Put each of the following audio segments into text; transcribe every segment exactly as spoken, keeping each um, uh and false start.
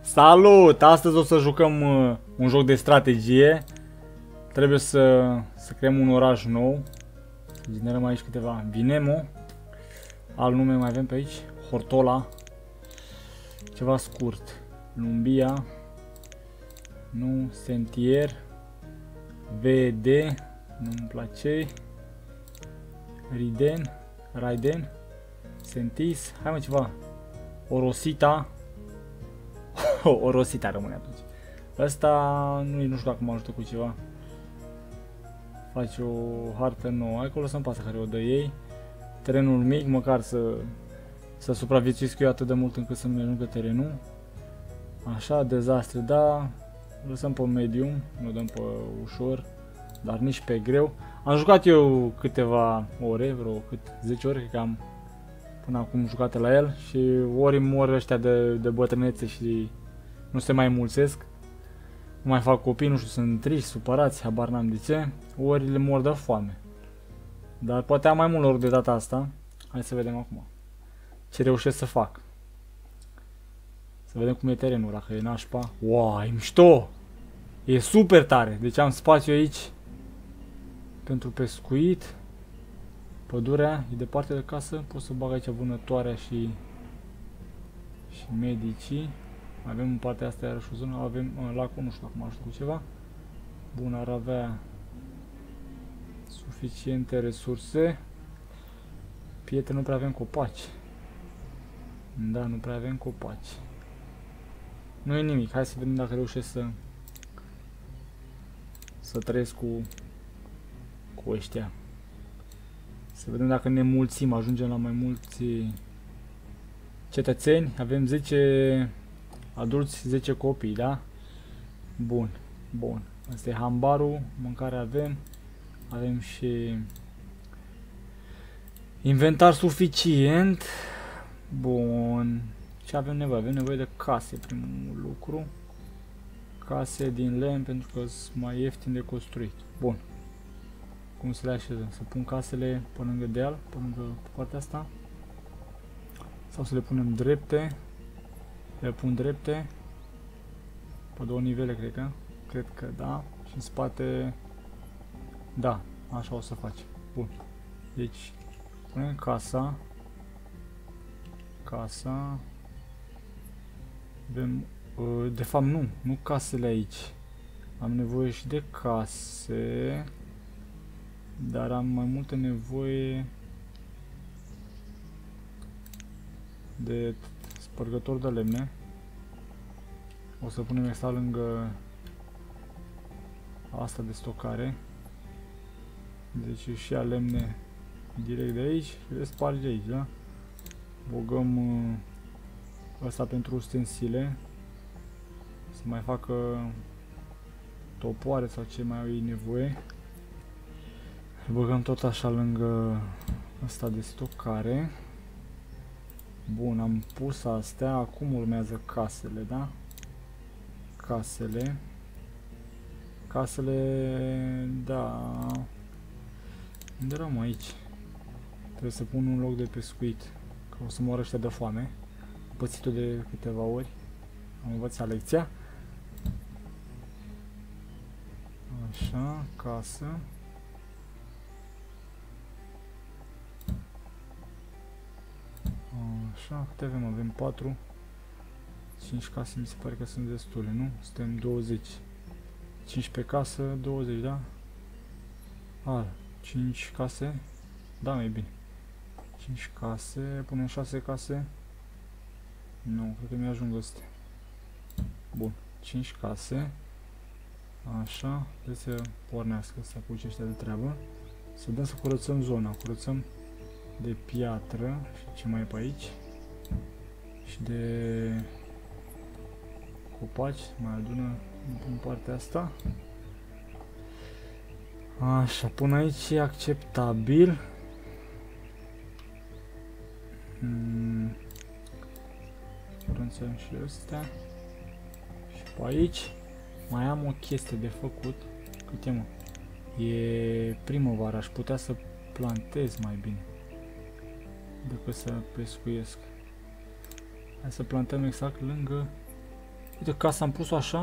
Salut! Astăzi o să jucăm uh, un joc de strategie. Trebuie să, să creăm un oraș nou. Generăm aici câteva. Vinemo. Alt nume mai avem pe aici. Hortola. Ceva scurt. Lumbia. Nu. Sentier. V D. Nu-mi place. Riden. Raiden. Sentis. Hai mă ceva. Orosita. O Rosita rămâne atunci. Asta nu, nu știu dacă mă ajută cu ceva. Face o hartă nouă. Acolo să-mi pasă care o dă ei. Terenul mic, măcar să, să supraviețuiesc eu atât de mult încât să nu ajungă terenul. Așa, dezastre, da. Lăsăm pe medium, nu dăm pe ușor, dar nici pe greu. Am jucat eu câteva ore, vreo cât zece ore, cred că am până acum jucate la el și ori mor ăștia de, de bătrânețe și nu se mai mulțesc. Nu mai fac copii, nu știu, sunt triști, supărați, habar n-am de ce. Ori le mor de foame. Dar poate am mai mult ori de data asta. Hai să vedem acum ce reușesc să fac. Să vedem cum e terenul, dacă e nașpa. Wow, e mișto! E super tare! Deci am spațiu aici pentru pescuit. Pădurea e departe de casă, pot să bag aici vânătoarea și, și medicii. Avem în partea asta iarăși o zonă, avem uh, lacul, nu știu dacă mă ajută cu ceva. Bun, ar avea suficiente resurse. Pietre, nu prea avem copaci. Da, nu prea avem copaci. Nu e nimic, hai să vedem dacă reușesc să să trăiesc cu cu ăștia. Să vedem dacă ne mulțim, ajungem la mai mulți cetățeni. Avem zece adulți, zece copii, da? Bun, bun. Asta e hambarul, mâncare avem. Avem și inventar suficient. Bun. Ce avem nevoie? Avem nevoie de case, primul lucru. Case din lemn, pentru că sunt mai ieftin de construit. Bun. Cum să le așezăm? Să pun casele pe lângă deal, pe lângă partea asta? Sau să le punem drepte? Le pun drepte. Pe două nivele, cred că. Cred că da. Și în spate... Da, așa o să facem. Bun. Deci, punem casa. Casa. Avem... De fapt, nu. Nu casele aici. Am nevoie și de case. Dar am mai multă nevoie de spărgător de lemne. O să punem asta lângă asta de stocare. Deci și ia lemne direct de aici și le sparge aici, da? Băgăm asta pentru ustensile. Să mai facă topoare sau ce mai au ei nevoie. Băgăm tot așa lângă asta de stocare. Bun, am pus astea. Acum urmează casele, da? Casele. Casele, da. Unde eram aici? Trebuie să pun un loc de pescuit. Că o să mor ăștia de foame. Am pățit-o de câteva ori. Am învățat lecția. Așa, casă. Așa, câte avem? Avem patru. cinci case mi se pare că sunt destule, nu? Suntem douăzeci. cinci pe casă, douăzeci, da? A, cinci case. Da, mai bine. cinci case, punem șase case. Nu, cred că mi-ajung astea. Bun, cinci case. Așa, trebuie să pornească, să apuce ăștia de treabă. Să dăm să curățăm zona, curățăm de piatră și ce mai e pe aici. Și de copaci, mai adună în partea asta. Așa, până aici e acceptabil. Hmm. Curățăm și astea. Și pe aici mai am o chestie de făcut. Cât e, mă? E primăvară, aș putea să plantez mai bine decât să pescuiesc. Hai să plantăm exact lângă Uite, casa am pus-o așa.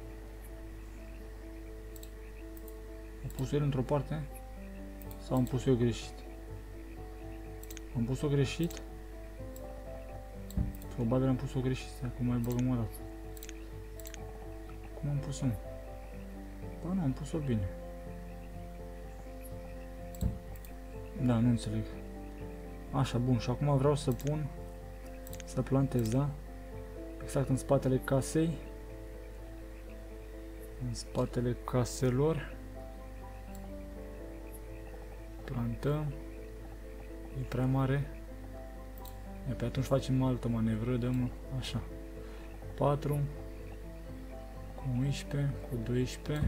Am pus-o el într-o parte. Sau am pus-o eu greșit? Am pus-o greșit? Probabil am pus-o greșit. Acum mai băgăm o dată. Cum am pus-o? Ba nu, am pus-o bine. Da, nu înțeleg. Așa, bun. Și acum vreau să pun, să plantez, da? Exact în spatele casei. În spatele caselor. Plantăm. E prea mare. E pe atunci facem altă manevră, dăm așa. patru cu unsprezece, cu doisprezece.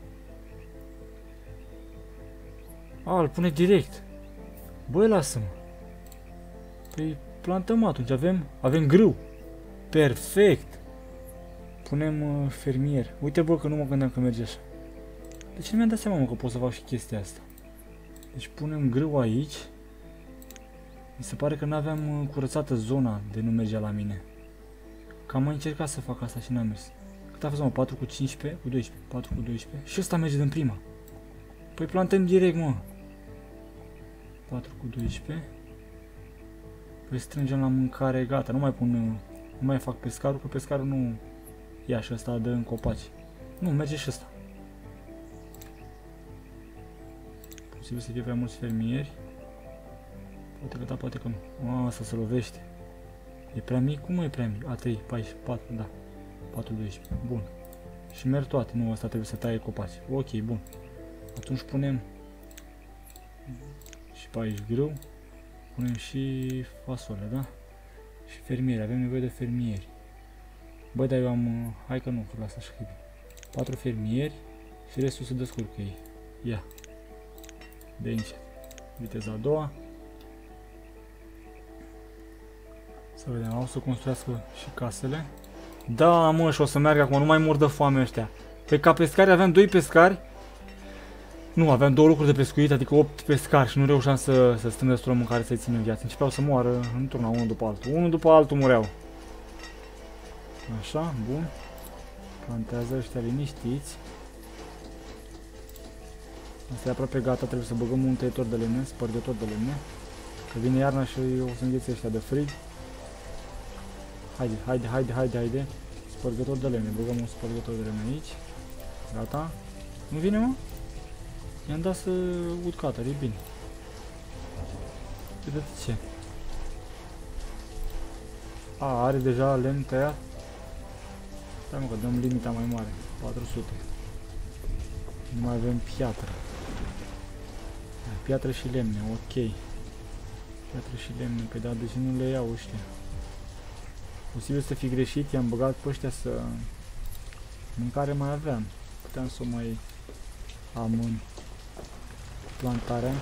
A, îl pune direct. Băi, lasă-mă. Păi plantăm atunci, avem, avem grâu. Perfect. Punem uh, fermier. Uite, bă, că nu mă gândeam că merge așa. De ce nu mi-am dat seama, mă, că pot să fac și chestia asta? Deci punem grâu aici. Mi se pare că n-aveam uh, curățată zona de nu mergea la mine. Că am mai încercat să fac asta și n-am mers. Cât a fost, mă? patru cu cincisprezece? Cu doisprezece. patru cu doisprezece. Și ăsta merge din prima. Păi plantăm direct, mă. patru cu doisprezece. Păi strângem la mâncare, gata. Nu mai pun, nu mai fac pescarul, că pescarul nu ia și ăsta dă în copaci. Nu, merge și ăsta. Posibil să fie prea mulți fermieri. Poate că da, poate că nu. A, asta se lovește. E prea mic? Cum e prea mic? A, trei, paisprezece, patru, da. patru, doisprezece. Bun. Și merg toate. Nu, ăsta trebuie să taie copaci. Ok, bun. Atunci punem și pe aici grâu. Punem și fasole, da? Și fermieri. Avem nevoie de fermieri. Băi, dar eu am... Hai că nu, că lasă așa că e bine. patru fermieri și restul se descurcă ei. Ia. De încet. Viteza a doua. Să vedem, au să construiască și casele. Da, mă, și o să meargă acum, nu mai mor de foame ăștia. Pe ca pescari aveam doi pescari. Nu, aveam două lucruri de pescuit, adică opt pescari și nu reușeam să, să strâng destul de mâncare să-i țin în viață. Începeau să moară într-una, unul după altul. Unul după altul mureau. Așa, bun. Plantează ăștia liniștiți. Asta e aproape gata, trebuie să băgăm un tăietor de lemne, spărgător de lemne. Că vine iarna și o să înghețe ăștia de frig. Haide, haide, haide, haide, haide. Spărgător de lemne, băgăm un spărgător de lemne aici. Gata. Nu vine, mă? I-am dat să ud cutter, e bine. Uite ce. A, are deja lemn tăiat. Stai, mă, că dăm limita mai mare. patru sute. Nu mai avem piatră. Piatră și lemne, ok. Piatră și lemne, pe da, deci nu le iau ăștia. Posibil să fi greșit, i-am băgat pe ăștia să... Mâncare mai aveam. Puteam să o mai am în plantarea.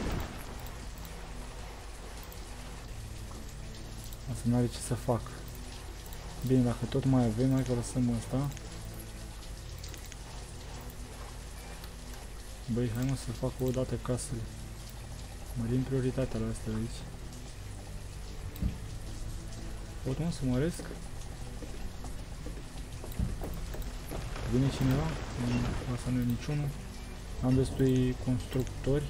Asta nu are ce să fac. Bine, dacă tot mai avem, hai că lăsăm ăsta. Băi, hai mă să fac o dată casele. Mărim prioritatea la astea aici. Pot mă să măresc? Vine cineva? Asta nu e niciunul. Am destui constructori.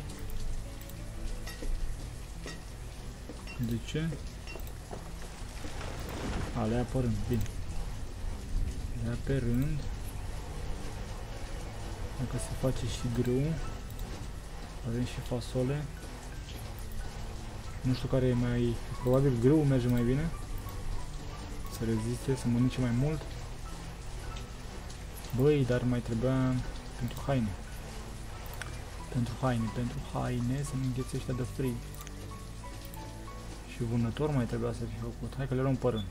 De ce? A, le ia pe rând, bine. Le ia pe rând. Dacă se face și grâu. Avem și fasole. Nu știu care e mai... Probabil grâu merge mai bine. Să reziste, să mănânce mai mult. Băi, dar mai trebuia pentru haine. Pentru haine, pentru haine să nu înghețe ăștia de frig. Și vânător mai trebuia să fie făcut. Hai că le luăm pe rând.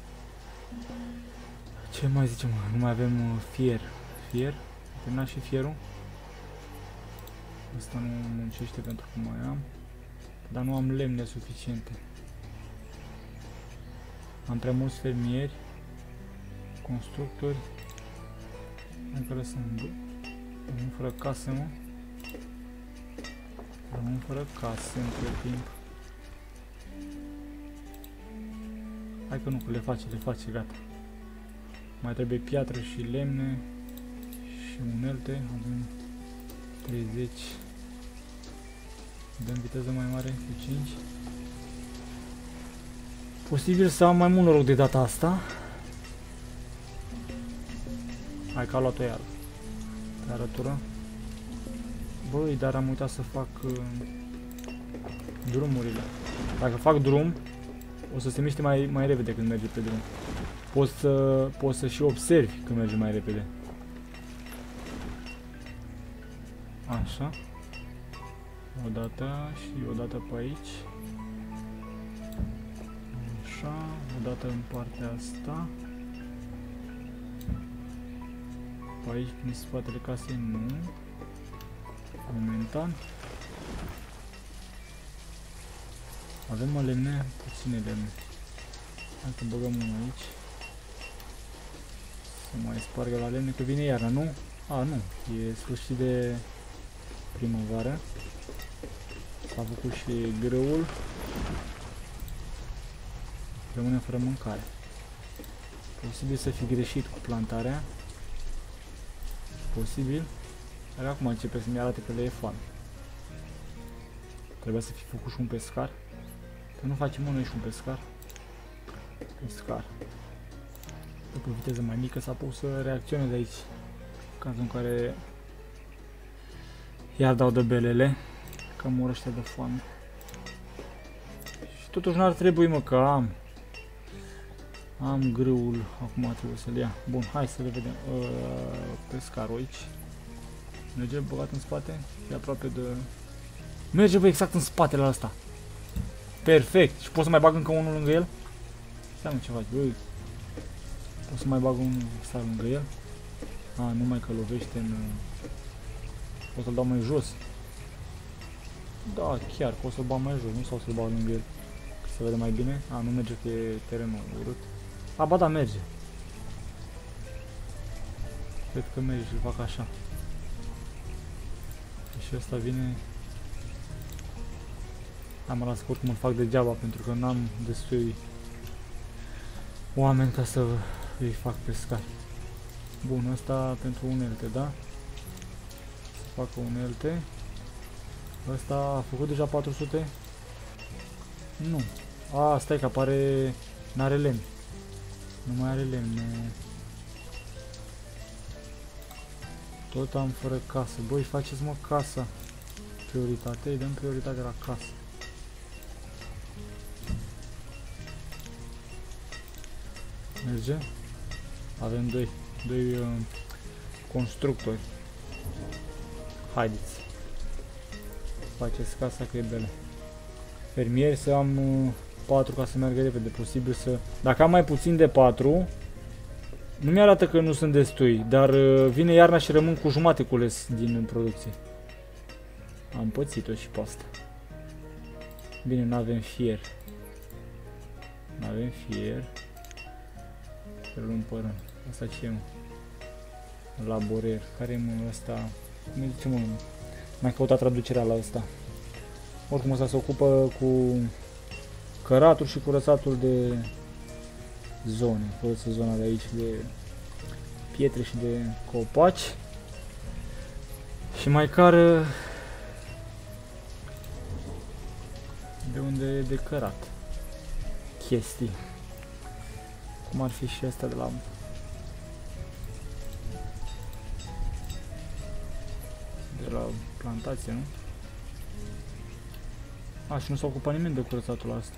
Ce mai zicem? Nu mai avem uh, fier. Fier? A terminat și fierul. Asta nu muncește pentru că mai am. Dar nu am lemne suficiente. Am prea mulți fermieri. Constructori. Hai că lăsăm. Rămân fără case, mă. Rămân fără case între timp. Hai că nu, că le face, le face, gata. Mai trebuie piatră și lemne și unelte. Avem treizeci. Dăm viteză mai mare cu cinci. Posibil să am mai mult noroc de data asta. Hai că a luat-o iar. Pe arătură. Băi, dar am uitat să fac uh, drumurile. Dacă fac drum, o să se miște mai, mai repede când merge pe drum. Poți să, poți să și observi când merge mai repede. Așa. O dată și o dată pe aici. Așa, o dată în partea asta. Pe aici, prin spatele casei, nu. Momentan. Avem o lemne, puține lemne. Hai să băgăm unul aici. Să mai spargă la lemne, că vine iarna, nu? A, nu, e sfârșit de primăvară. S-a făcut și grâul. Rămânem fără mâncare. Posibil să fi greșit cu plantarea. Posibil. Dar acum începe să-mi arate că le e foame. Trebuie să fi făcut și un pescar. Că nu facem noi și un pescar. Pescar. După viteză mai mică să pot să reacționez aici. În cazul în care iar dau de belele. Că mor ăștia de foame. Și totuși n-ar trebui, mă, că am. Am grâul. Acum trebuie să-l ia. Bun, hai să le vedem. Uh, pescarul aici. Merge băgat în spate. E aproape de... Merge, bă, exact în spatele ăsta. Perfect. Și pot să mai bag încă unul lângă el? Stai, mă, ce faci, băi? Pot să mai bag unul ăsta lângă el? A, numai că lovește în... Pot să-l dau mai jos. Da, chiar, pot să-l bag mai jos, nu sau să-l bag lângă el. Că se vede mai bine. A, nu merge, că e terenul urât. A, ba da, merge. Cred că merge și îl fac așa. Și ăsta vine... Am las că oricum îl fac degeaba, pentru că n-am destui oameni ca să îi fac pescar. Bun, ăsta pentru unelte, da? Să facă unelte. Ăsta a făcut deja patru sute? Nu. A, stai că apare... N-are lemn. Nu mai are lemn. Tot am fără casă. Băi, faceți, mă, casa. Prioritate, îi dăm prioritate la casă. Merge? Avem doi. Doi uh, constructori. Haideți. Faceți casa că e bele. Fermieri să am uh, patru ca să meargă repede. Posibil să... Dacă am mai puțin de patru, nu mi-arată că nu sunt destui, dar uh, vine iarna și rămân cu jumate cules din producție. Am pățit-o și pe asta. Bine, nu avem fier. Nu avem fier. Să luăm pe rând. Asta ce e, mă? Laborer. Care e, mă, ăsta? Cum îi zice, mă? N-am căutat traducerea la ăsta. Oricum ăsta se ocupă cu căratul și curățatul de zone. Curăță zona de aici de pietre și de copaci. Și mai cară de unde e de cărat chestii. Cum ar fi și asta de la de la plantație, nu? A, și nu s-a ocupat nimeni de curățatul ăsta.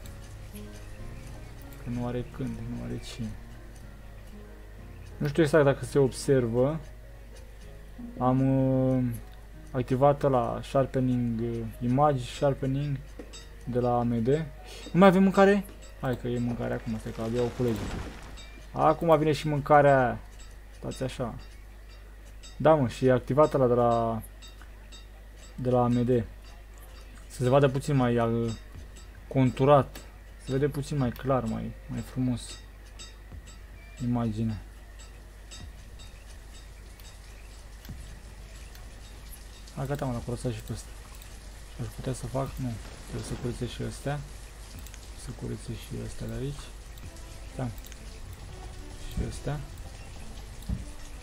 Că nu are când, nu are cine. Nu știu exact dacă se observă. Am uh, activat la Sharpening uh, Image, Sharpening de la A M D. Nu mai avem mâncare? Hai că e mâncare acum, stai că abia o colegii. Acum vine și mâncarea aia. Stați așa. Da, mă, și e activată la de la de la A M D. Să se vadă puțin mai uh, conturat. Se vede puțin mai clar, mai, mai frumos imaginea. A, gata, mă, l-a curățat și pe ăsta. Aș putea să fac? Nu. Trebuie să curățesc și astea. Să curățesc și astea de aici. Da. Și astea.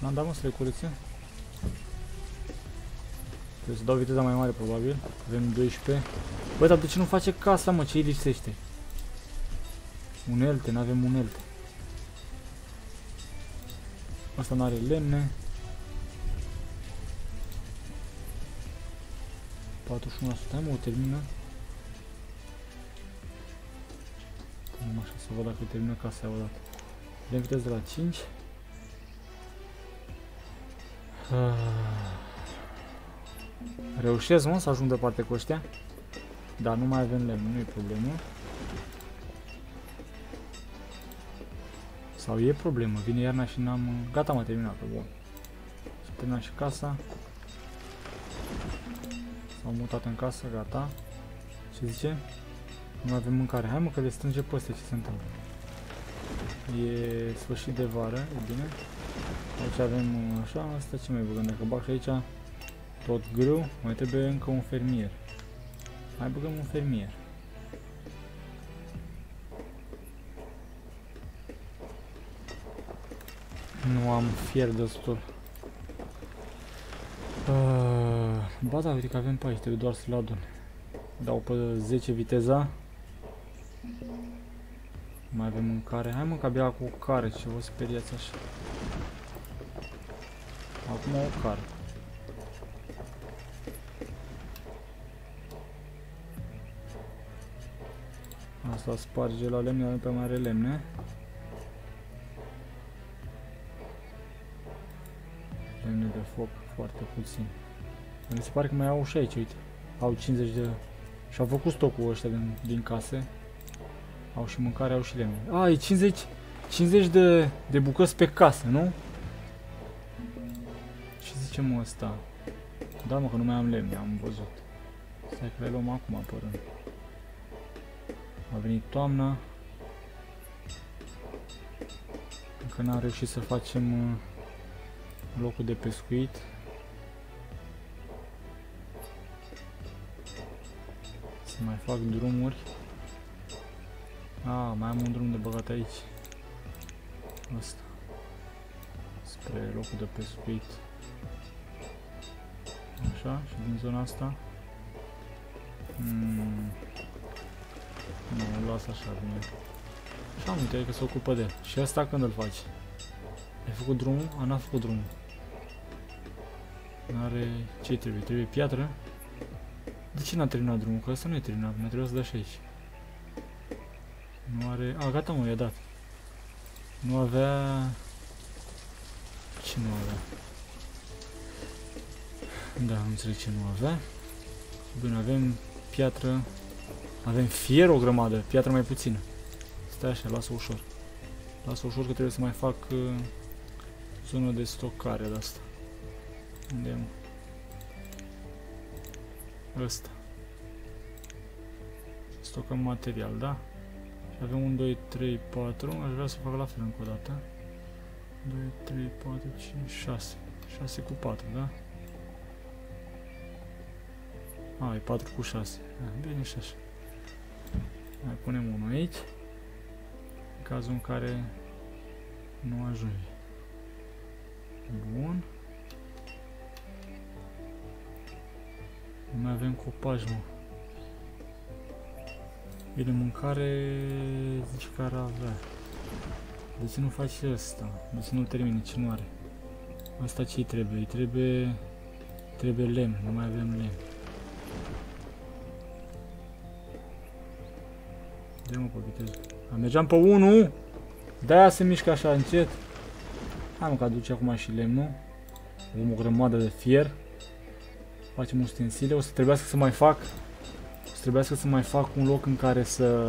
Am dat, mă, să le curățim. Trebuie să dau viteza mai mare, probabil. Avem doisprezece. Băi, dar de ce nu face casa, mă? Ce îi lipsește? Unelte, n-avem unelte. Asta n-are lemne. patruzeci și unu la sută. Hai, mă, o termină. Punem așa să văd dacă termină casa odată. Vedem viteză de la cinci. Reușesc, mă, să ajung departe cu ăștia. Dar nu mai avem lemn, nu e problemă. Sau e problemă, vine iarna și n-am... Gata, m-a terminat, bun. S-a terminat și casa. S-au mutat în casă, gata. Ce zice? Nu avem mâncare. Hai, mă, că le strânge pe astea, ce se întâmplă. E sfârșit de vară, e bine. Aici avem așa, asta ce mai băgăm? Dacă bag și aici tot grâu, mai trebuie încă un fermier. Mai băgăm un fermier. Nu am fier destul. Uh, ba da, uite că avem pe aici, trebuie doar să-l adun. Dau pe zece viteza. Mai avem mâncare. Hai, mă, că abia cu care, ce vă speriați așa. Acum o cară. Asta sparge la lemne, avem pe mai are lemne. Lemne de foc, foarte puțin. Mi se pare că mai au și aici, uite. Au cincizeci de... Și-au făcut stocul ăștia din, din case. Au și mâncare, au și lemne. A, e cincizeci, cincizeci de, de bucăți pe casă, nu? Ce zice, mă, ăsta? Da, mă, că nu mai am lemne, am văzut. Stai că le luăm acum, apărând. A venit toamna. Încă n-am reușit să facem uh, locul de pescuit. Să mai fac drumuri. Ah, mai am un drum de băgat aici. Asta. Spre locul de pescuit. Așa, și din zona asta. Mm. Nu, las așa, bine. Și am uite, că se ocupă de el. Și asta când îl faci? Ai făcut drumul? A, n-a făcut drumul. N-are... Ce trebuie? Trebuie piatră? De ce n-a terminat drumul? Că ăsta nu e terminat, mai trebuie să dea și aici. Nu are... A, gata, mă, i-a dat. Nu avea... Ce nu avea? Da, nu înțeleg ce nu avea. Bine, avem piatră. Avem fier o grămadă, piatră mai puțină. Stai așa, lasă ușor. Lasă ușor că trebuie să mai fac uh, zonă de stocare de asta. Unde e, mă? Ăsta. Stocăm material, da? Și avem un, doi, trei, patru. Aș vrea să fac la fel încă o dată. doi, trei, patru, cinci, șase. șase cu patru, da? A, e patru cu șase. A, bine și așa. Mai punem unul aici. În cazul în care nu ajunge. Bun. Nu mai avem copaci, mă. Bine, mâncare zici că ar avea. De ce nu faci ăsta? De ce nu-l termini? Ce nu are? Asta ce-i trebuie? Îi trebuie... Trebuie lemn. Nu mai avem lemn. Dă-mă pe viteză. Mergeam pe unu. De-aia se mișcă așa încet. Hai, mă, că aduce acum și lemnul. Avem o grămadă de fier. Facem ustensile. O să trebuiască să mai fac. O să trebuiască să mai fac un loc în care să...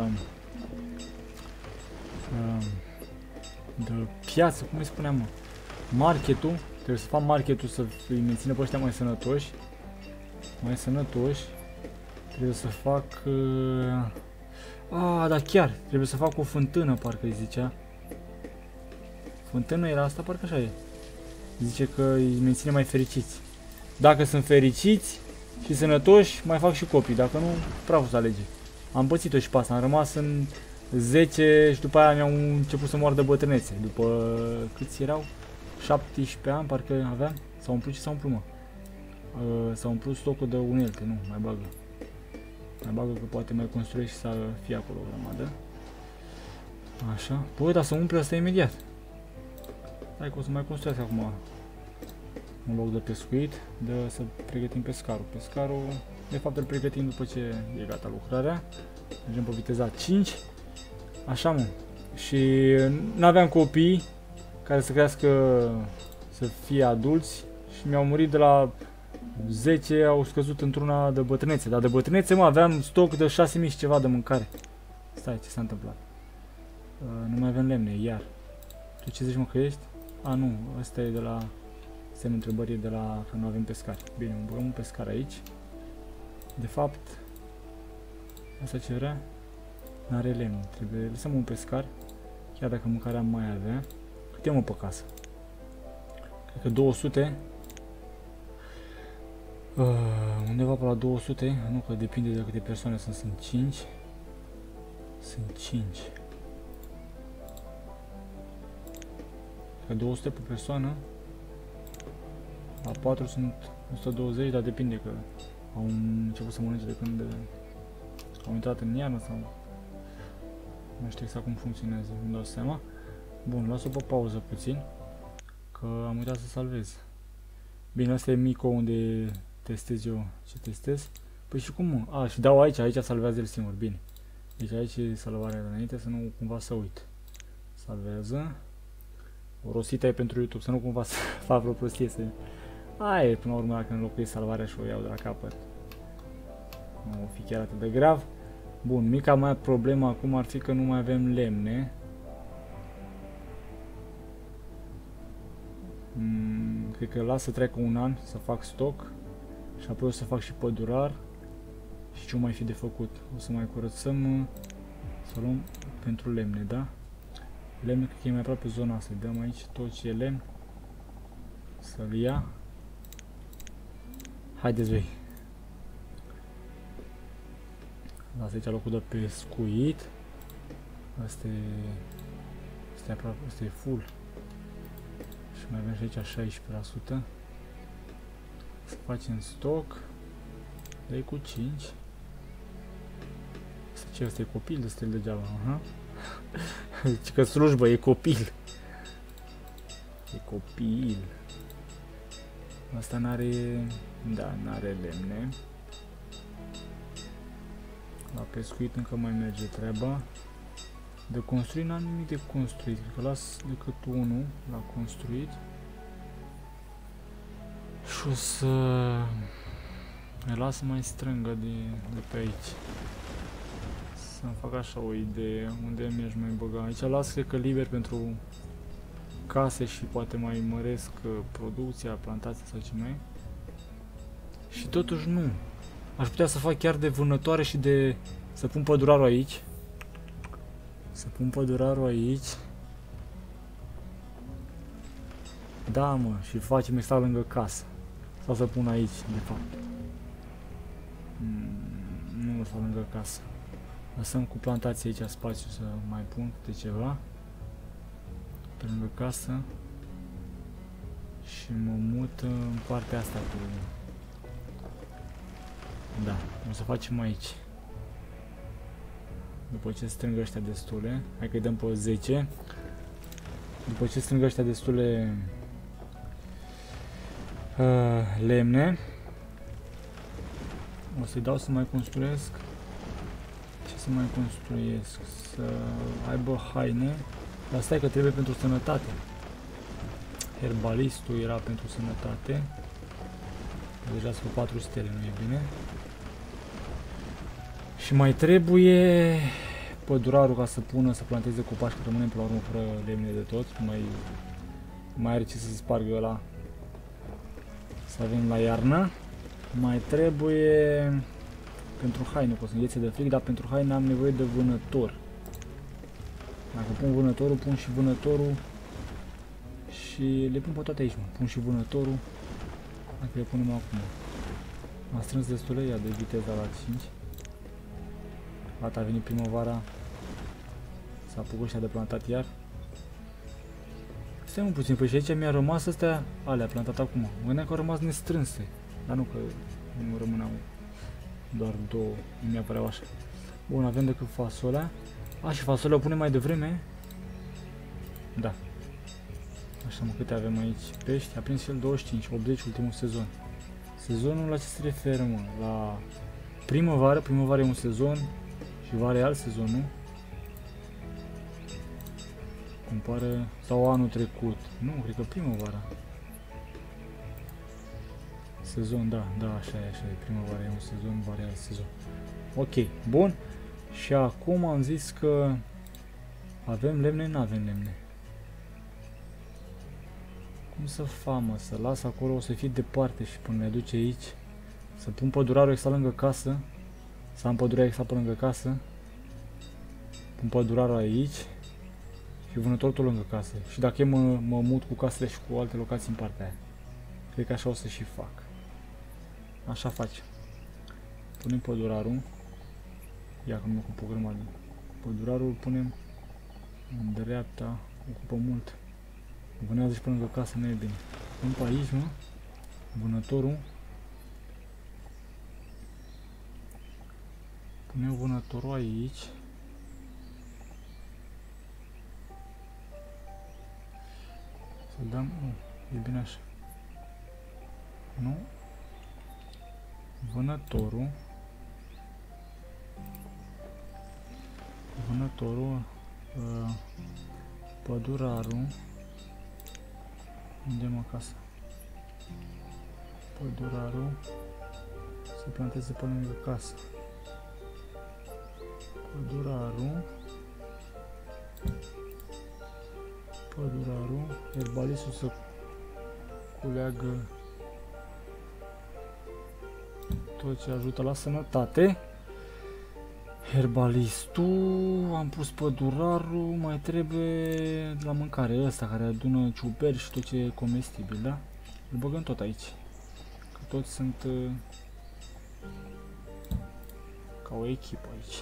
Uh, de piață, cum îi spuneam, mă? Marketul. Trebuie să fac marketul să îi mențină pe ăștia mai sănătoși. Mai sănătoși. Trebuie să fac... Uh, Ah, dar chiar, trebuie să fac o fântână, parcă îi zicea. Fântână era asta, parcă așa e. Zice că îi menține mai fericiți. Dacă sunt fericiți și sănătoși, mai fac și copii. Dacă nu, praful să alege. Am pățit-o și pe asta, am rămas în zece și după aia mi-au început să moară de bătrânețe. După câți erau? șaptesprezece ani, parcă aveam. S-a umplut și s-a umplut, mă. Uh, s-a umplut stocul de unelte, nu, mai bagă. Mai bagă că poate mai construiești și să fie acolo o grămadă. Așa. Păi, dar să umple asta imediat. Hai că o să mai construiesc acum un loc de pescuit, de să pregătim pescarul. Pescarul, de fapt, îl pregătim după ce e gata lucrarea. Mergem pe viteza cinci. Așa, mă. Și n-aveam copii care să crească, să fie adulți și mi-au murit de la zece, au scăzut într-una de bătrânețe. Dar de bătrânețe, mă, aveam stoc de șase mii și ceva de mâncare. Stai, ce s-a întâmplat? Uh, nu mai avem lemne, iar. Tu ce zici, mă, că ești? A, nu, ăsta e de la semnul întrebării de la că nu avem pescari. Bine, îmi băgăm un pescar aici. De fapt, asta ce vrea? N-are lemne, trebuie lăsăm un pescar. Chiar dacă mâncarea mai avea. Cât e, mă, pe casă? Cred că două sute. Uh, undeva pe la două sute. Nu, că depinde de câte persoane sunt. Sunt cinci. Sunt cinci. Că două sute pe persoană. La patru sunt o sută douăzeci, dar depinde că au început să mănânce de când au intrat în iarnă sau nu știu exact cum funcționează, îmi dau seama. Bun, las-o pe pauză puțin, că am uitat să salvez. Bine, asta e mico unde testez eu ce testez. Păi și cum, mă? A, și dau aici, aici salvează el singur, bine. Deci aici e salvarea de înainte, să nu cumva să uit. Salvează. O rosita e pentru YouTube, să nu cumva să fac vreo prostie să... Aia e, până la urmă, dacă înlocuiesc salvarea și o iau de la capăt. Nu o fi chiar atât de grav. Bun, mica mea problemă acum ar fi că nu mai avem lemne. Mm, cred că las să treacă un an să fac stoc. Și apoi o să fac și pădurar. Și ce mai fi de făcut? O să mai curățăm, să luăm pentru lemne, da? Lemne, cred că e mai aproape zona asta. Dăm aici tot ce e lemn. Să-l ia. Haideți, vei. Lasă aici locul de pescuit. Asta e... Asta e aproape, asta e full. Și mai avem și aici șaisprezece la sută. Să facem stoc. Dă-i cu cinci. Asta ce? Asta e copil de stel degeaba, aha. Zice că slujbă, e copil. E copil. Asta n-are... Da, n-are lemne. La pescuit încă mai merge treaba. De construit n-am nimic de construit. Cred că las decât unul la construit. Și o să... Ne las să mai strângă de, de pe aici. Să-mi fac așa o idee unde mi-aș mai băga. Aici las, cred că, liber pentru case și poate mai măresc producția, plantația sau ce mai. Și totuși nu. Aș putea să fac chiar de vânătoare și de... Să pun pădurarul aici. Să pun pădurarul aici. Da, mă, și facem exact lângă casă. Sau să pun aici, de fapt. Mm, nu sau lângă casă. Lăsăm cu plantația aici spațiu să mai pun câte ceva. Pe lângă casă. Și mă mut în partea asta cu... Da, o să facem aici. După ce strâng ăștia destule, hai că-i dăm pe zece. După ce strâng ăștia destule uh, lemne, o să-i dau să mai construiesc. Ce să mai construiesc? Să aibă haine. Dar stai că trebuie pentru sănătate. Herbalistul era pentru sănătate. Deja sunt patru stele, nu e bine. Și mai trebuie pădurarul ca să pună, să planteze copaci, că rămânem până la urmă fără lemne de tot. Mai, mai are ce să se spargă ăla. Să avem la iarnă. Mai trebuie pentru haine, că o să înghețe de frig, dar pentru haine am nevoie de vânător. Dacă pun vânătorul, pun și vânătorul și le pun pe toate aici, mă. Pun și vânătorul. Dacă le punem acum. Am strâns destule, ia de viteza la cinci. Gata, a venit primăvara. S-a apucat ăștia de plantat iar. Stai un puțin, păi și aici mi-a rămas astea, alea plantat acum. Mă gândeam că au rămas nestrânse. Dar nu, că nu rămâneau doar două, nu mi-a păreau așa. Bun, avem decât fasolea. A, și fasolea o punem mai devreme? Da. Așa, mă, câte avem aici? Pești, a prins el douăzeci și cinci, optzeci ultimul sezon. Sezonul la ce se referă, mă? La primăvară, primăvară e un sezon și vara e alt sezon, nu? Compare, sau anul trecut. Nu, cred că primăvara. Sezon, da, da, așa e, așa e. Primăvara e un sezon, vara e alt sezon. Ok, bun. Și acum am zis că avem lemne, nu avem lemne. Cum să fac, mă? Să las acolo, o să fie departe și până ne duce aici. Să pun pădurarul exact lângă casă. Să am pădurea exact pe lângă casă. Pun pădurarul aici. Și vânătorul tot lângă casă. Și dacă e mă, mă mut cu casele și cu alte locații în partea aia. Cred că așa o să și fac. Așa face. Punem pădurarul. Ia că mă ocupă o grămadă. Pădurarul punem în dreapta. Ocupă mult. Vânează și pe lângă casă, nu e bine. Pun pe aici, mă. Vânătorul. Punem vânătorul aici. Să dăm... Nu, e bine așa. Nu. Vânătorul. Vânătorul. Uh, pădurarul. Unde mă casa? Pădurarul. Se planteze pe lângă casă. Pădurarul. Pădurarul. Herbalistul să culeagă tot ce ajută la sănătate. Herbalistul, am pus pădurarul, mai trebuie la mâncare ăsta care adună ciuberi și tot ce e comestibil, da? Îl băgăm tot aici. Că toți sunt uh, ca o echipă aici.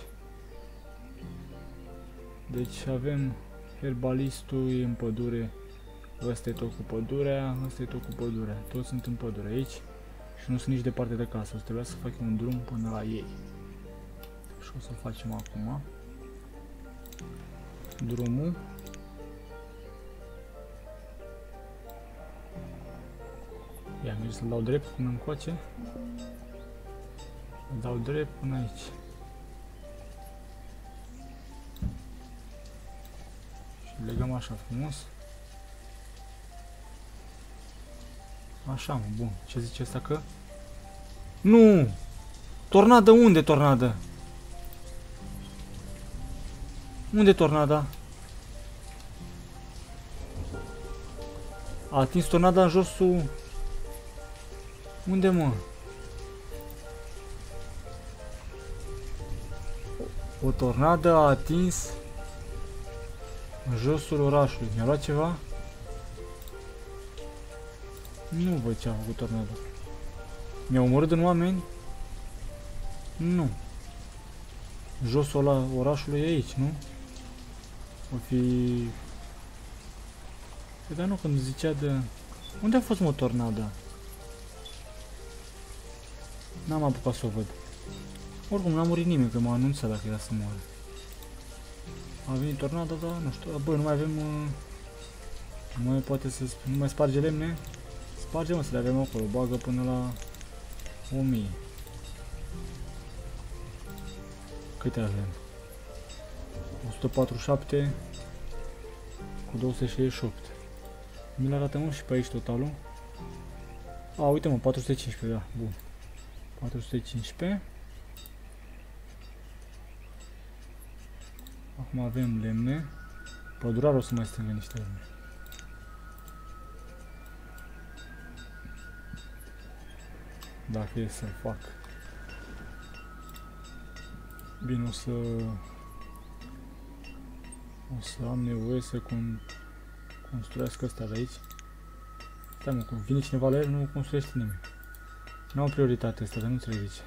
Deci avem herbalistul e în pădure, ăsta e tot cu pădurea, ăsta e tot cu pădurea. Toți sunt în pădure aici și nu sunt nici departe de casă, o să trebuia să fac un drum până la ei. Și o să facem acum drumul. Ia, am să-l dau drept până încoace. Îl dau drept până aici. Și legăm așa frumos. Așa, mă, bun. Ce zice asta că? Nu! Tornadă, unde tornadă? Unde tornada? A atins tornada în josul... Unde, mă? O tornadă a atins în josul orașului. Mi-a luat ceva? Nu văd ce a făcut tornada. Mi-a omorât în oameni? Nu. Josul ăla orașului e aici, nu? O fi... Păi, dar nu, când zicea de... Unde a fost, mă, tornada? N-am apucat să o văd. Oricum, n-a murit nimeni, că m-a anunțat dacă era să moară. A venit tornada, dar nu știu. Bă, nu mai avem... Uh... Nu mai poate să... Nu mai sparge lemne? Spargem, să le avem acolo. Bagă până la... o mie. Câte avem? o sută patruzeci și șapte cu două sute șaizeci și opt. Mi-l arată, mă, și pe aici totalul. A, uite, mă, patru sute cincisprezece, da, bun. patru sute cincisprezece. Acum avem lemne. Pădurarul o să mai strângă niște lemne. Dacă e să-l fac. Bine, o să... O să am nevoie să con... construiesc ăsta de aici. Stai, mă, când vine cineva la el, nu construiește nimeni. Nu au prioritate asta, dar nu înțeleg de ce.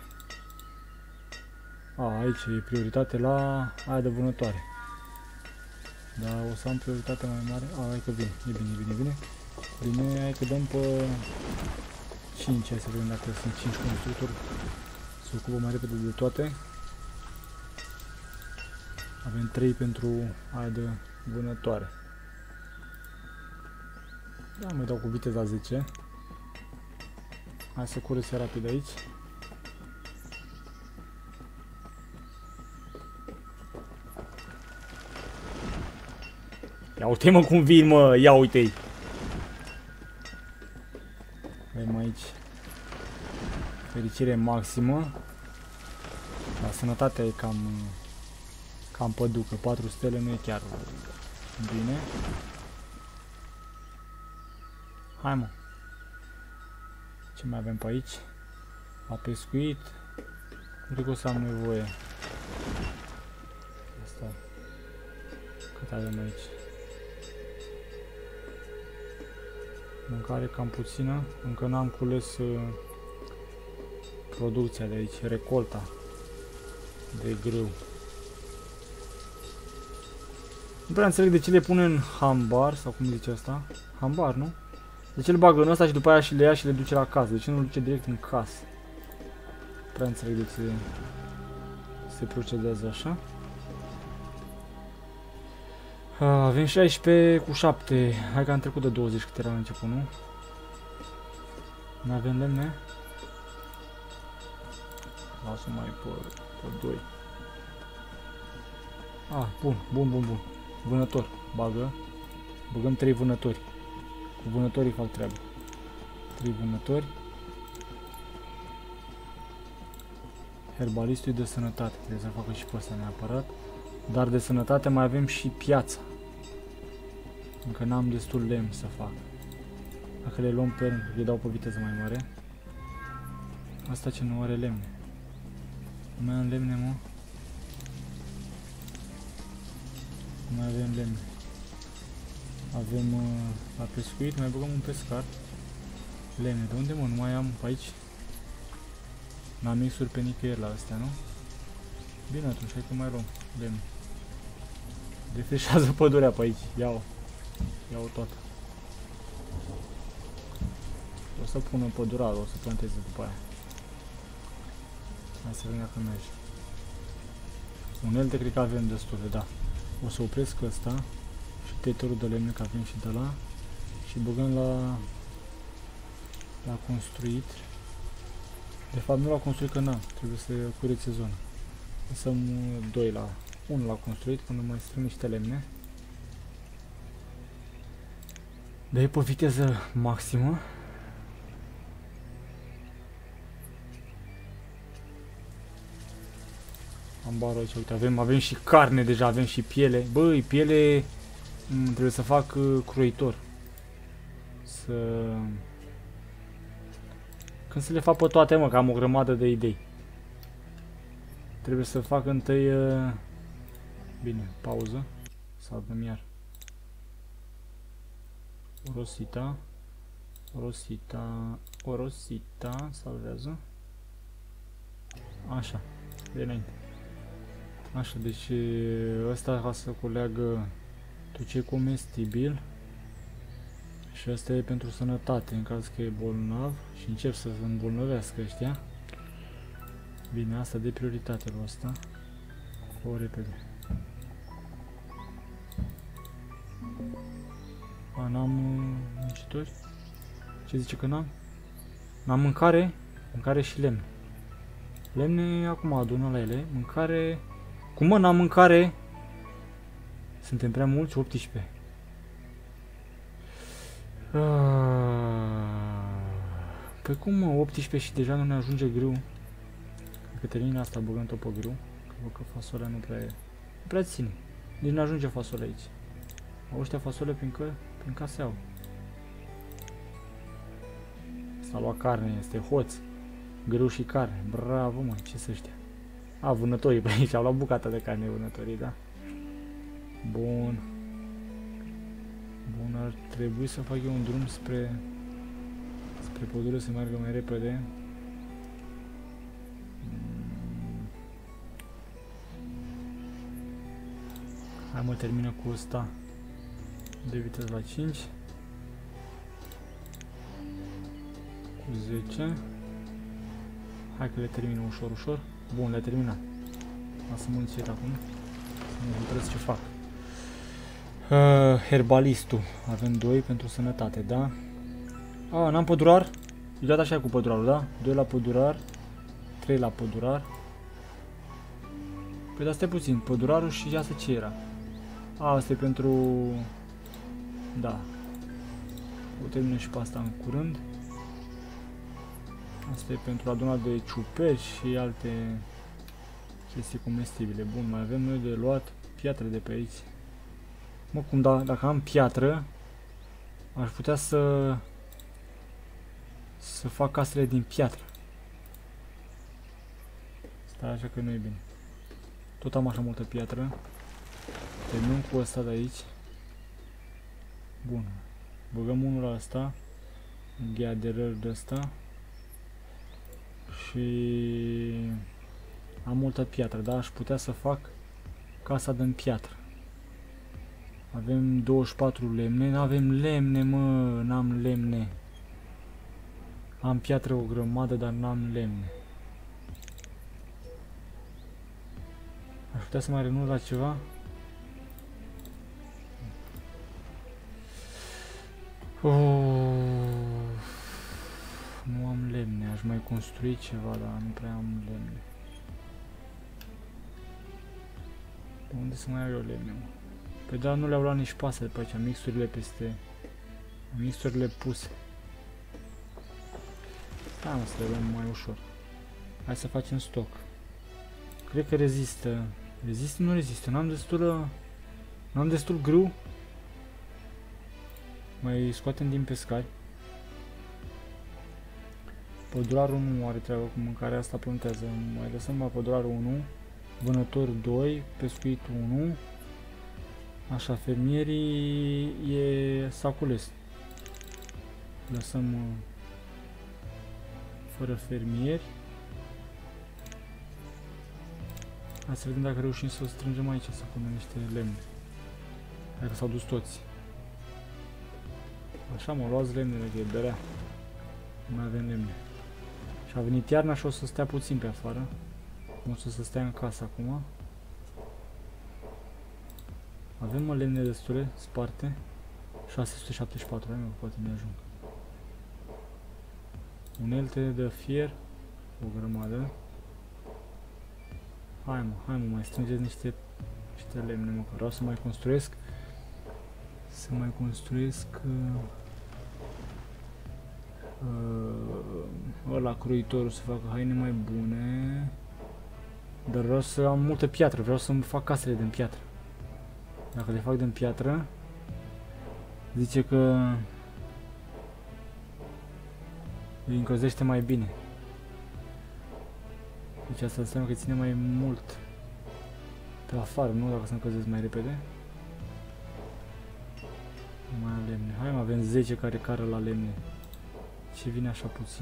A, aici e prioritate la aia de vânătoare. Dar o să am prioritate mai mare. A, hai că vine, e bine, e bine, e bine. Bine, hai că dăm pe cinci, hai să vedem dacă sunt cinci constructori. Se ocupă mai repede de toate. Avem trei pentru aia de vânătoare. Da, mai dau cu viteza zece. Hai să curățe rapid aici. Ia uite mă cum vin mă, ia uite-i. Avem aici fericire maximă. La sănătatea e cam cam păducă, patru stele nu e chiar bine. Hai mă. Ce mai avem pe aici? La pescuit. Cred că o să am nevoie. Asta. Cât avem aici? Mâncare cam puțină. Încă n-am cules uh, producția de aici, recolta de grâu. Nu prea înțeleg de ce le pune în hambar, sau cum zice asta? Hambar, nu? De ce le bagă în ăsta și după aia și le ia și le duce la casă? De ce nu le duce direct în casă? Nu prea înțeleg de ce se procedează așa. Avem șaisprezece cu șapte. Hai că am trecut de douăzeci cât era la început, nu? Mai avem lemne? Lasă mai pe, pe doi. Ah, bun, bun, bun, bun. Vânător, bagă. Băgăm trei vânători. Cu vânătorii fac treabă. trei vânători. Herbalistul de sănătate. Trebuie să facă și pe ăsta neapărat. Dar de sănătate mai avem și piața. Încă n-am destul lemn să fac. Dacă le luăm pe rând, le dau pe viteză mai mare. Asta ce nu are lemne. Nu mai am lemne, mă. Nu mai avem lemne. Avem uh, la pescuit, mai băgăm un pescar. Lemne, de unde mă? Nu mai am pe aici. N-am mixuri pe nicăieri la astea, nu? Bine atunci, hai că mai luăm lemne. Defrișează pădurea pe aici, ia-o. Ia-o toată. O să pun în pădurală, o să planteze după aia. Hai să vedem dacă merge. Unelte cred că avem destule, da. O să opresc ăsta și tăitorul de lemne, că avem și de la. Și băgăm la la construit. De fapt nu l-a construit, că n-am, trebuie să curețe zona. Lăsăm doi la unul la construit până mai strâng niște lemne. De pe viteză maximă. Am barul aici, uite, avem, avem și carne deja, avem și piele. Băi, piele trebuie să fac uh, croitor. Să... Când să le fac pe toate, mă, că am o grămadă de idei. Trebuie să fac întâi... Uh... Bine, pauză. Salvăm iar. Orosita. Orosita. Orosita. Salvează. Așa. De înainte. Așa, deci ăsta ca să culeagă tot ce e comestibil. Și asta e pentru sănătate, în caz că e bolnav și încep să se îmbolnăvească ăștia. Bine, asta de prioritate la asta. O repede. A, n-am muncitori? Ce zice că n-am? N-am mâncare? Mâncare și lemne. Lemne acum adună la ele. Mâncare... Cum mă, n-am mâncare? Suntem prea mulți? optsprezece. Păi cum mă, optsprezece și deja nu ne ajunge grâu? Cred că termin asta băgăm tot pe grâu. Că văd că fasolea nu prea e. Nu prea ține. Nici nu ajunge fasolea aici. Au ăștia fasole prin, că, prin case au. S-a luat carne, este hoț. Grâu și carne. Bravo, mă, ce să știa. A, vânătorii pe aici, au luat bucata de carne vânătorii, da? Bun. Bun, ar trebui să fac eu un drum spre... Spre pădure, să meargă mai repede. Hai mă, termină cu ăsta de viteză la cinci. Cu zece. Hai că le termină ușor, ușor. Bun, le-a terminat. Lasă mă încet acum. Să mă hotărăsc ce fac. Uh, herbalistul. Avem doi pentru sănătate, da? A, n-am pădurar? E dat așa cu pădurarul, da? doi la pădurar. trei la pădurar. Păi dar stai puțin, pădurarul și asta ce era? A, asta e pentru... Da. O termină și pe asta în curând. Asta e pentru adunat de ciuperci și alte chestii comestibile. Bun, mai avem noi de luat piatră de pe aici. Mă, cum da, dacă am piatră, aș putea să să fac casele din piatră. Stai așa că nu e bine. Tot am așa multă piatră. Terminăm cu ăsta de aici. Bun. Băgăm unul la ăsta. Gatherer de ăsta. Și am multă piatră, da? Aș putea să fac casa din piatră. Avem douăzeci și patru lemne. N-avem lemne, mă, n-am lemne. Am piatră o grămadă, dar n-am lemne. Aș putea să mai renunț la ceva? Oh, nu am lemne, aș mai construi ceva, dar nu prea am lemne. De unde să mai iau eu lemne, mă? Păi da, nu le-au luat nici pasăre pe aici, mixurile peste... Mixurile puse. Da, mă, să le luăm mai ușor. Hai să facem stoc. Cred că rezistă. Rezistă, nu rezistă, n-am destul... N-am destul grâu. Mai scoatem din pescari. Pădurarul nu are treabă cu mâncarea asta, plantează. Mai lăsăm la pădurarul unu. Vânător doi. Pescuit unu. Așa, fermierii e saculesc. Lăsăm uh, fără fermieri. Hai să vedem dacă reușim să o strângem aici, să punem niște lemne. Hai că s-au dus toți. Așa mă, luați lemnele, că e berea. Nu mai avem lemne. Și a venit iarna și o să stea puțin pe afară. O să se stea în casă acum. Avem mă lemne destule, sparte. șase sute șaptezeci și patru, hai mă, poate ne ajung. Unelte de fier, o grămadă. Hai mă, hai mă, mai strângeți niște, niște lemne, mă, că vreau să mai construiesc. Să mai construiesc... Uh, uh, ăla, croitorul, să facă haine mai bune. Dar vreau să am multă piatră, vreau să-mi fac casele din piatră. Dacă le fac din piatră, zice că îi încălzește mai bine. Deci asta înseamnă că ține mai mult pe afară, nu dacă se încălzesc mai repede. Mai am lemne. Hai mă, avem zece care cară la lemne. Ce vine așa puțin?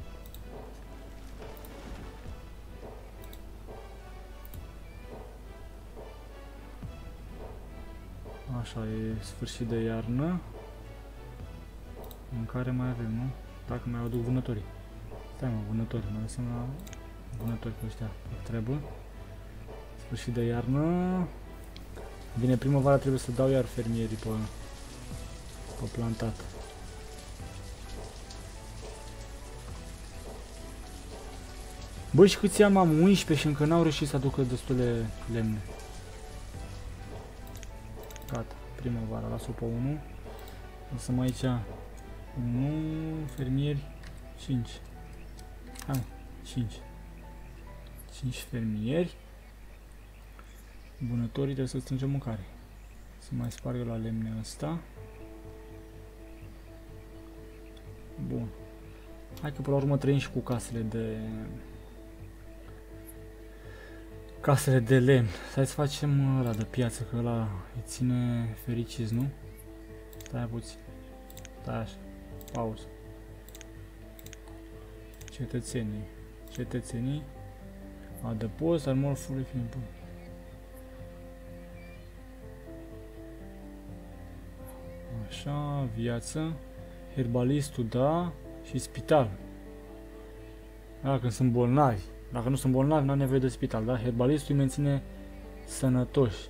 Așa, e sfârșit de iarnă. Mâncare mai avem, nu? Dacă mai aduc vânătorii. Stai mă, vânători, mai lăsăm la vânători cu ăștia fac treabă. Sfârșit de iarnă. Vine primăvara, trebuie să dau iar fermierii pe, pe plantat. Băi, și câți am? Am unsprezece și încă n-au reușit să aducă destule lemne. Gata, primăvara, las-o pe unu. Lăsăm aici unu, fermieri, cinci. Hai, cinci. cinci fermieri. Vânătorii trebuie să strângem mâncare. Să mai spargă la lemne ăsta. Bun. Hai că pe la urmă trăim și cu casele de... Casele de lemn. Hai să facem ăla de piață, că ăla îi ține fericiți, nu? Stai puțin. Stai așa. Pauză. Cetățenii. Cetățenii. Adăpost, armor fully film. Așa, viață. Herbalistul, da. Și spital. Dacă sunt bolnavi. Dacă nu sunt bolnavi, n-am nevoie de spital, da? Herbalistul îi menține sănătoși.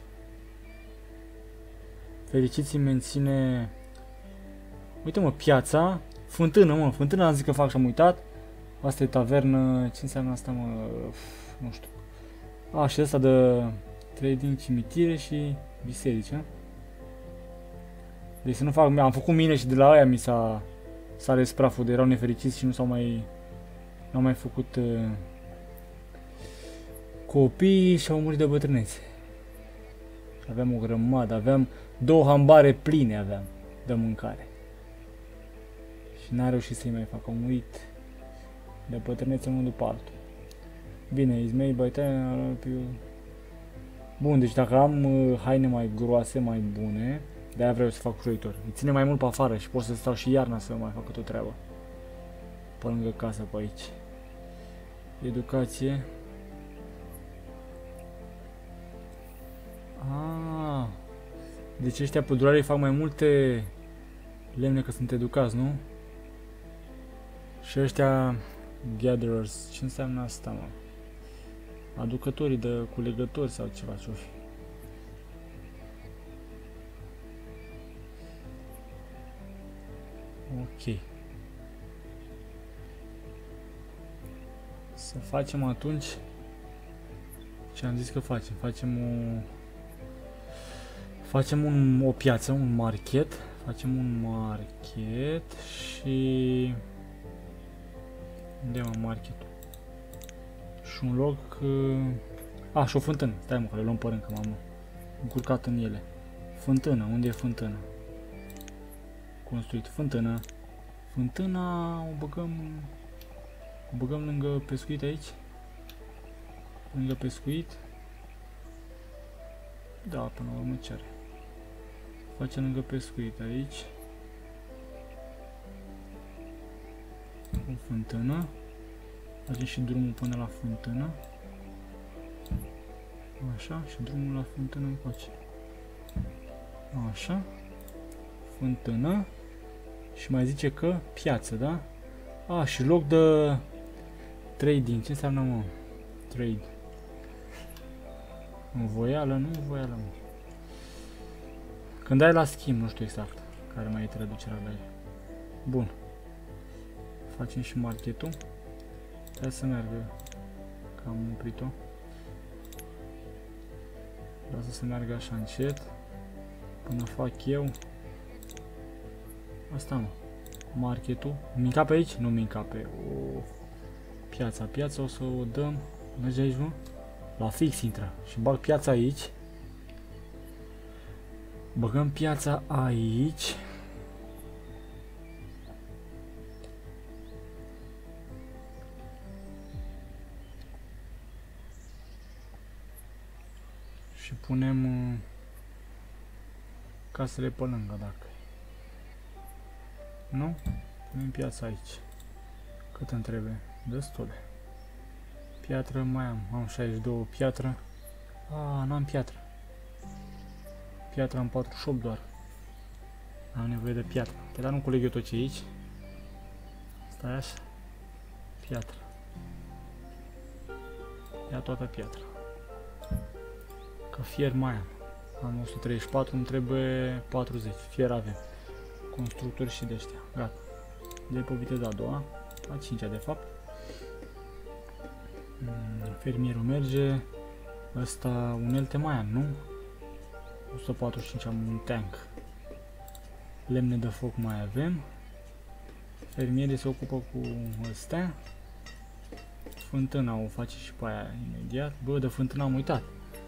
Fericiții menține... Uite mă, piața. Fântână, mă. Fântână am zis că fac și am uitat. Asta e tavernă. Ce înseamnă asta, mă? Nu știu. A, și ăsta de trading, cimitire și biserici, a? Deci să nu fac... Am făcut mine și de la aia mi s-a... S-a ales praful, de erau nefericiți și nu s-au mai... N-au mai făcut... Uh, copii și au murit de bătrânețe. Aveam o grămadă, aveam două hambare pline aveam de mâncare. Și n-a reușit să-i mai fac, au murit de bătrânețe unul după altul. Bine, Izmei, băitea... Bun, deci dacă am uh, haine mai groase, mai bune, de-aia vreau să fac croitor. Îi ține mai mult pe afară și pot să stau și iarna să mai facă tot treaba. Pe lângă casă, pe aici. Educație. Ah, deci ăștia pădurarii fac mai multe lemne că sunt educați, nu? Și ăștia gatherers, ce înseamnă asta, mă? Aducătorii de culegători sau ceva ce-o fi. Ok. Să facem atunci ce am zis că facem. Facem o... Facem un, o piață, un market. Facem un market și... Unde e, mă, marketul? Și un loc... A, și o fântână. Stai, mă, că le luăm pe rând, că m-am încurcat în ele. Fântână. Unde e fântână? Construit. Fântână. Fântâna o băgăm... O băgăm lângă pescuit aici. Lângă pescuit. Da, până la urmă ce are. Facem lângă pescuit aici. O fântână. Facem și drumul până la fântână. Așa, și drumul la fântână încoace. Așa. Fântână. Și mai zice că piață, da? A, și loc de trading. Ce înseamnă, mă? Trade. Învoială, nu învoială, mă. Când ai la schimb, nu știu exact care mai e traducerea la el. Bun. Facem și marketul. Trebuie să meargă. Că am oprit-o. Lasă să meargă așa încet. Până fac eu. Asta, mă. Marketul. Minca pe aici? Nu minca pe... O... Piața. Piața o să o dăm... Merge aici, nu? La fix intră. Și bag piața aici. Băgăm piața aici. Și punem uh, casele pe lângă, dacă. Nu? Punem piața aici. Cât îmi trebuie? Destule. Piatră mai am. Am șaizeci și doi piatră. A, n-am piatră. Piatră am patruzeci și opt doar. Am nevoie de piatră. Păi dar nu culeg eu tot ce e aici. Stai așa. Piatră. Ia toată piatra. Că fier mai am. Am o sută treizeci și patru, îmi trebuie patruzeci. Fier avem. Constructori și de ăștia. Gata. De pe viteza a doua. A cincea de fapt. Fermierul merge. Ăsta unelte mai am, nu? o sută patruzeci și cinci am un tank. Lemne de foc mai avem. Fermierii se ocupă cu ăstea. Fântâna o face și pe aia imediat. Bă, de fântână am uitat.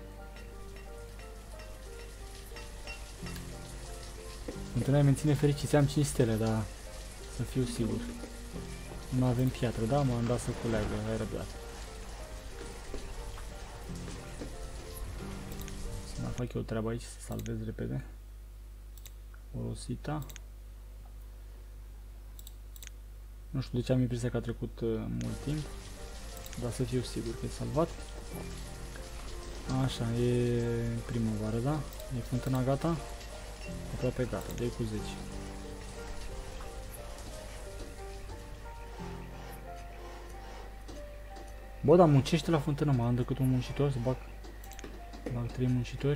Fântâna menține fericiți. Am cinci stele, dar să fiu sigur. Nu avem piatră, da? M-am dat să culeagă, ai răbdat. Să mai fac eu treaba aici, să salvez repede. Folosita. Nu știu de ce am impresia că a trecut uh, mult timp, dar să fiu sigur că e salvat. Așa, e primăvară, da? E fântâna gata. Aproape gata, doi cu zece. Bă, dar muncește la fântână, mă, am decât un muncitor să bag. Bag trei muncitori.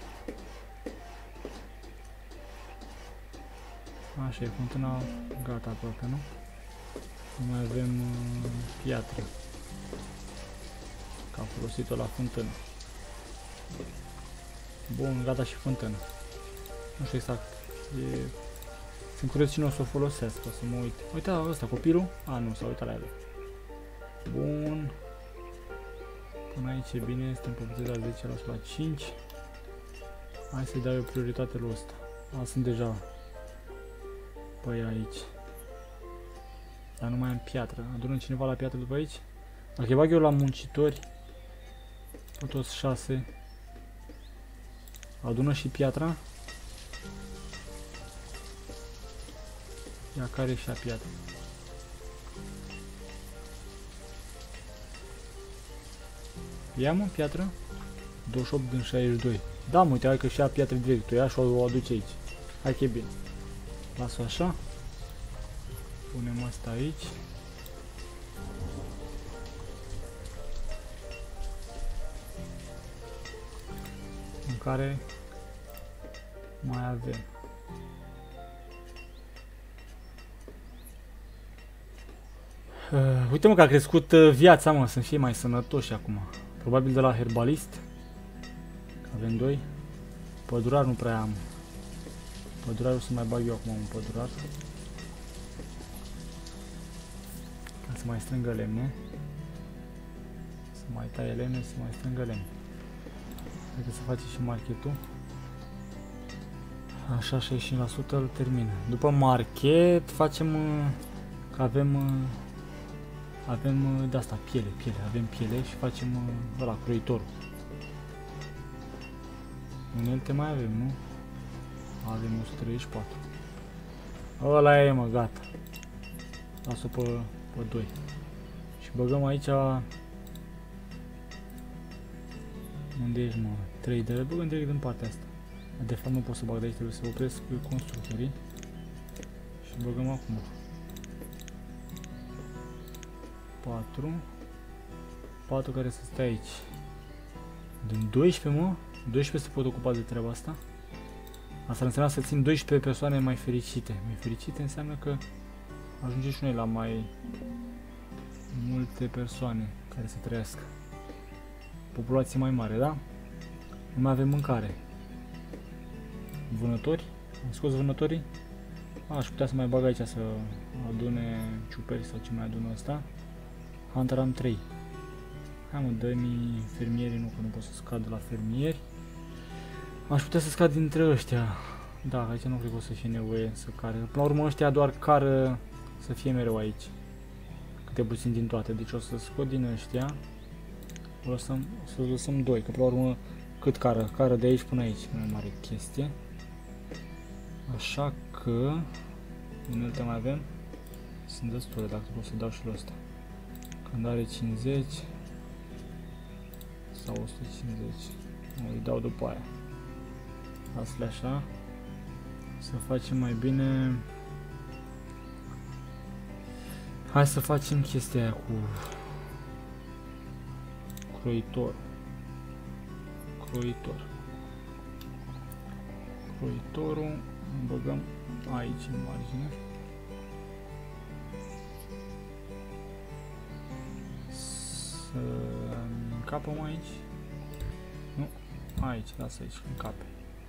Așa, e fântâna gata aproape, nu? Nu mai avem uh, piatră. Că am folosit-o la fântână. Bun, gata și fântână. Nu știu exact. E... Sunt curios cine o să o folosesc, o să mă uit. Uite, ăsta, copilul? A, nu, s-a uitat la el. Bun. Până aici e bine, suntem pe la zece la cinci. Hai să-i dau eu prioritate lui ăsta. A, sunt deja pe aici. Dar nu mai am piatră. Adună cineva la piatră după aici? Dacă îi bag eu la muncitori, pe toți șase, adună și piatra. Ia care și a piatră. Ia mă piatră. douăzeci și opt din șaizeci și doi. Da, mă, uite, hai că și a piatră direct. Tu ia și o aduce aici. Hai că e bine. Las-o așa. Punem asta aici. În care mai avem. Uh, uite mă că a crescut uh, viața, mă, să fie mai sănătoși acum. Probabil de la herbalist. Avem doi. Pădurar nu prea am. Pădurarul să mai bag eu acum un pădurar. Ca să mai strângă lemne. Să mai taie lemne, să mai strângă lemne. Haideți să facem și marketul. Așa, șaizeci și cinci la sută îl termin. După market facem că avem avem de asta, piele, piele, avem piele și facem ăla, croitorul. Unelte mai avem, nu? Avem o sută treizeci și patru. Ăla e, mă, gata. Las-o pe, pe doi. Și băgăm aici... Unde ești, mă? trei de le băgăm direct din partea asta. De fapt nu pot să bag de aici, trebuie să opresc constructorii. Și băgăm acum. patru. patru care să stea aici. Din doisprezece, mă? doisprezece se pot ocupa de treaba asta. Asta înseamnă să țin doisprezece persoane mai fericite. Mai fericite înseamnă că ajungem și noi la mai multe persoane care să trăiască. Populație mai mare, da? Nu mai avem mâncare. Vânători? Am scos vânătorii? A, aș putea să mai bag aici să adune ciuperi sau ce mai adună ăsta. Hunter am trei. Hai mă, dă-mi fermierii, nu că nu pot să scad de la fermieri. Aș putea să scad dintre ăștia. Da, aici nu cred că o să fie nevoie să care. Până la urmă ăștia doar cară să fie mereu aici. Câte puțin din toate. Deci o să scot din ăștia. O lăsăm, să lăsăm doi, că până la urmă cât cară? Cară de aici până aici. Nu e mare chestie. Așa că unelte mai avem. Sunt destule, dacă pot să dau și la ăsta. Când are cincizeci sau o sută cincizeci. Îi dau după aia. Asta așa. Să facem mai bine. Hai să facem chestia aia cu croitor. Croitor. Croitorul îl băgăm aici în margine. Să încapăm aici. Nu, aici, lasă aici, încape.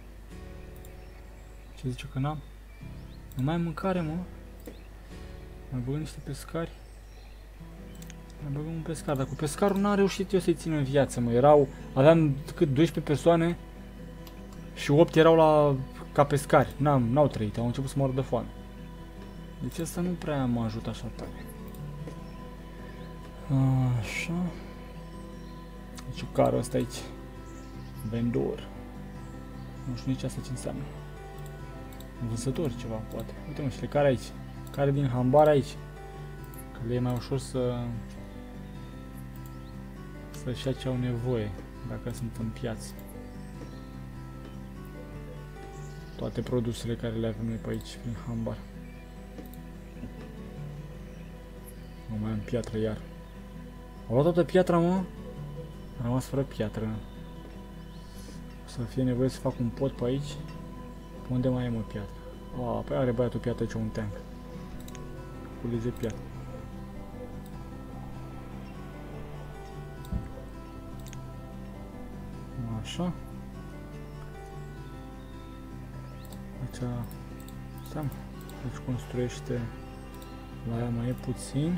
Ce zice că n-am? Nu mai am mâncare, mă. Mai băgăm niște pescari. Mai băgăm un pescar, dar cu pescarul n-am reușit eu să-i țin în viață, mă. Erau, aveam cât doisprezece persoane și opt erau la ca pescari. N-am, n-au trăit, au început să moară de foame. Deci asta nu prea mă ajută așa tare. Așa. Deci carul ăsta aici. Vendor. Nu știu nici asta ce înseamnă. Vânzător ceva, poate. Uite mă, și le care aici. Care din hambar aici. Că le e mai ușor să să-și ia ce au nevoie dacă sunt în piață. toate produsele care le avem noi pe aici, prin hambar. Nu mai am piatră iar. Au luat toată piatra, mă? Am rămas fără piatră. O să fie nevoie să fac un pot pe aici. Pe unde mai e, mă, piatră? A, păi are băiatul piatră ce un tank. Culege piatră. Așa. Aici, seama, deci construiește, la ea mai e puțin.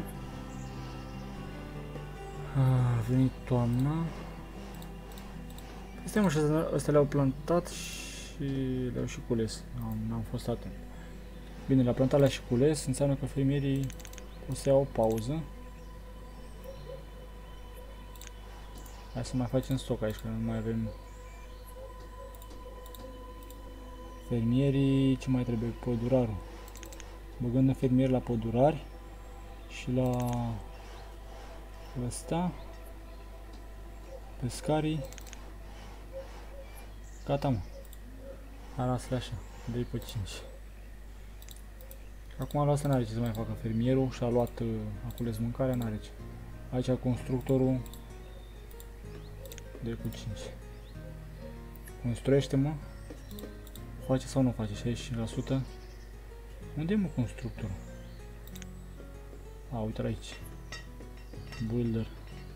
A venit toamna. Stai, mă, și astea le-au plantat și le-au și cules. N-am fost atent. Bine, la plantat le-a și cules, înseamnă că fermierii o să iau o pauză. Hai să mai facem stoc aici, că nu mai avem fermierii. Ce mai trebuie? Pădurarul. Băgând în fermieri la pădurari și la ăsta, pescarii. Gata, mă. Arasle așa, doi pe cinci. Acum la asta n-are ce să mai facă fermierul și a luat, a cules mâncarea, n-are ce. Aici constructorul doi cu cinci. Construiește, mă. Face sau nu face? șaizeci și cinci la sută. Unde e, mă, constructorul? A, uite-l aici. Builder.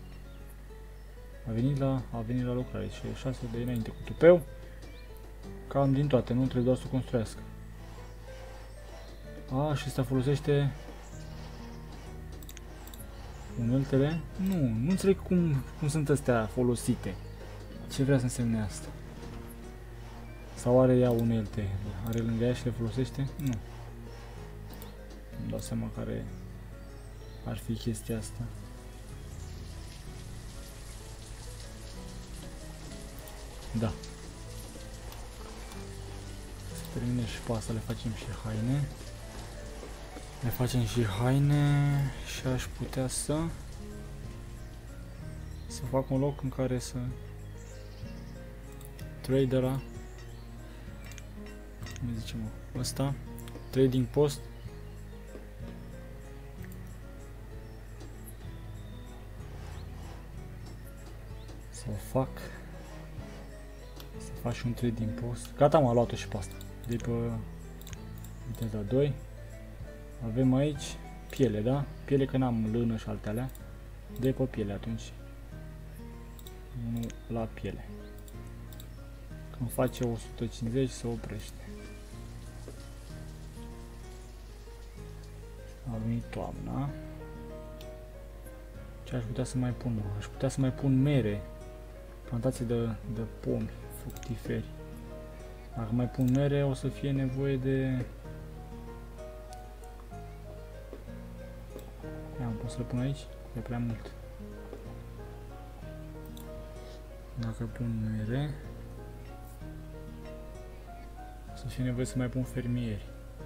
A venit la, a venit la lucrare și șase de înainte cu tupeu. Cam din toate, nu trebuie doar să construiască. A, și ăsta folosește uneltele? Nu, nu înțeleg cum, cum sunt astea folosite. Ce vrea să însemne asta? Sau are ea unelte? Are lângă ea și le folosește? Nu. Îmi dau seama care ar fi chestia asta. Da. Să termine și pe asta, le facem și haine. Le facem și haine și aș putea să să fac un loc în care să tradera, cum zicem, ăsta, trading post. Să fac să faci un trading post. Gata, m-a luat-o și pe asta. De pe viteza doi. Avem aici piele, da? Piele, că n-am lână și alte alea. De pe piele atunci. Nu la piele. Când face o sută cincizeci se oprește. A venit toamna. Ce aș putea să mai pun? Mă? Aș putea să mai pun mere. Plantații de, de pomi, fructiferi. Dacă mai pun mere, o să fie nevoie de... Ia, pot să le pun aici? E prea mult. Dacă pun mere, o să fie nevoie să mai pun fermieri.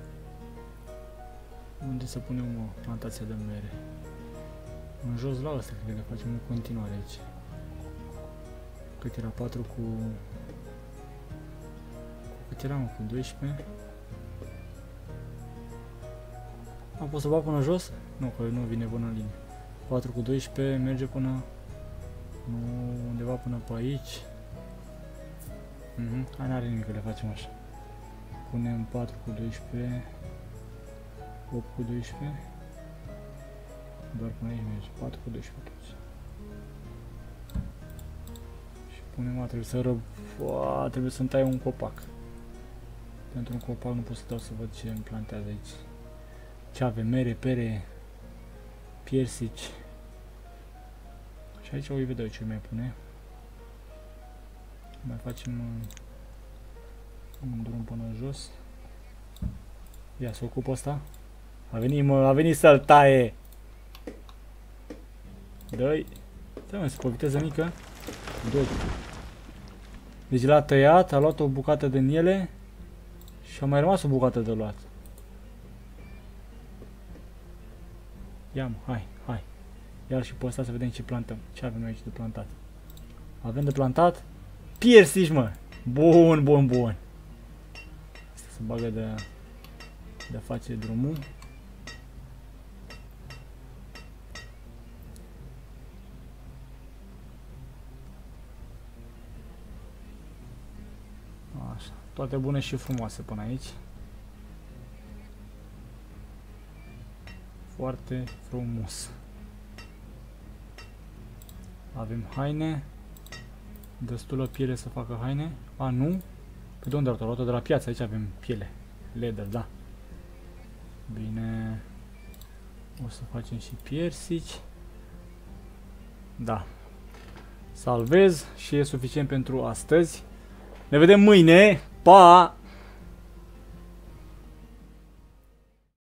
Unde să punem o plantație de mere? În jos la ăsta, cred că le facem în continuare aici. Cât era? patru cu... Cât era, mă? Cu doisprezece? Am pot să bag până jos? Nu, că nu vine până în linie. patru cu doisprezece merge până... Nu, undeva până pe aici. Mhm, hai, n-are nimic că le facem așa. Punem patru cu doisprezece, opt cu doisprezece. Doar până aici merge, patru cu doisprezece atunci. Și punem, a, trebuie să răb... Uaa, trebuie să-mi tai un copac. Pentru un copac nu pot să dau să văd ce îmi plantează aici. Ce avem? Mere, pere, piersici. Și aici o vedea ce mai pune. Mai facem un, un drum până jos. Ia să ocup ăsta. A venit, mă, a venit să-l taie. Dă-i. Stai, mă, pe viteză mică. doi. Deci l-a tăiat, a luat o bucată din ele și a mai rămas o bucată de luat. Ia-mă, hai, hai. Iar și pe ăsta să vedem ce plantăm. Ce avem aici de plantat? Avem de plantat piersici, mă. Bun, bun, bun. se bagă de, de a face drumul. Așa, toate bune și frumoase până aici. Foarte frumos. Avem haine. Destulă piele să facă haine. A, nu? Pe de unde au luat-o? De la piață. Aici avem piele. Leather, da. Bine. O să facem și piersici. Da. Salvez și e suficient pentru astăzi. Ne vedem mâine. Pa!